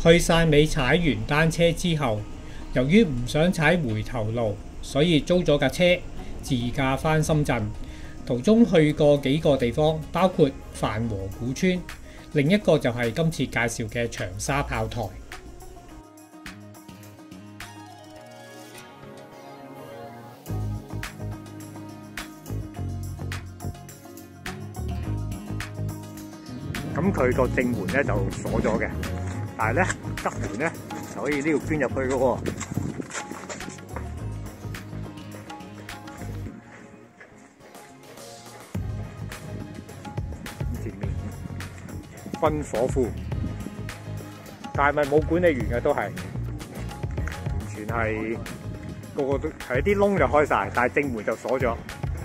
去汕尾踩完單車之後，由於唔想踩回頭路，所以租咗架車自駕返深圳。途中去過幾個地方，包括帆和古村，另一個就係今次介紹嘅長沙炮台。 咁佢個正門咧就鎖咗嘅，但係咧側門咧就可以呢度捐入去嘅喎。前面軍火庫，但係咪冇管理員嘅都係，完全係個個都係啲窿就開晒，但係正門就鎖咗。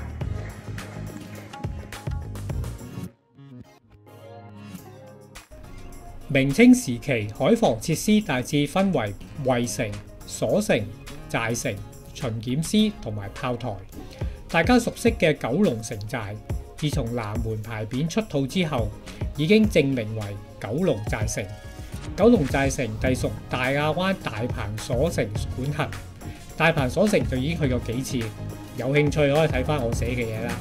明清時期海防設施大致分為衛城、鎖城、寨城、巡檢司同埋炮台。大家熟悉嘅九龍城寨，自從南門牌匾出土之後，已經正名為九龍寨城。九龍寨城隸屬大亞灣大鵬鎖城管轄。大鵬鎖城就已經去過幾次，有興趣可以睇翻我寫嘅嘢啦。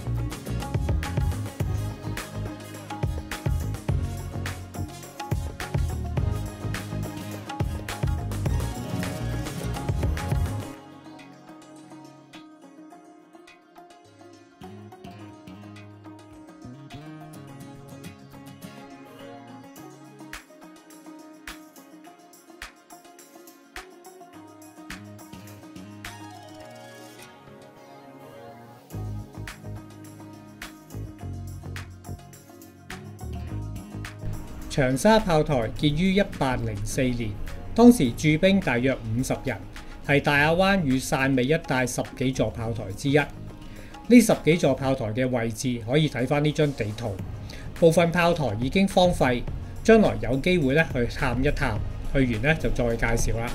長沙炮台建於1804年，當時駐兵大約50人，係大亞灣與汕尾一帶10幾座炮台之一。呢10幾座炮台嘅位置可以睇返呢張地圖，部分炮台已經荒廢，將來有機會去探一探，去完就再介紹啦。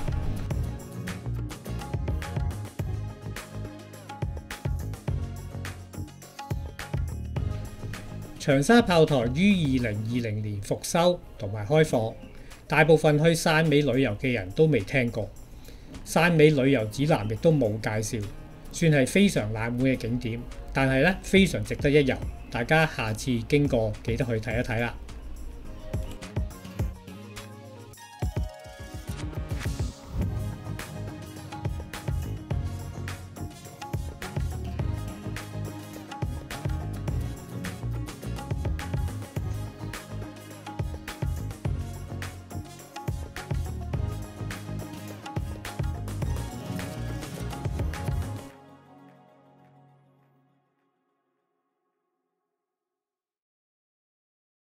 長沙炮台於2020年復修同埋開放，大部分去汕尾旅遊嘅人都未聽過。汕尾旅遊指南亦都冇介紹，算係非常冷門嘅景點，但係非常值得一遊。大家下次經過記得去睇一睇啦〜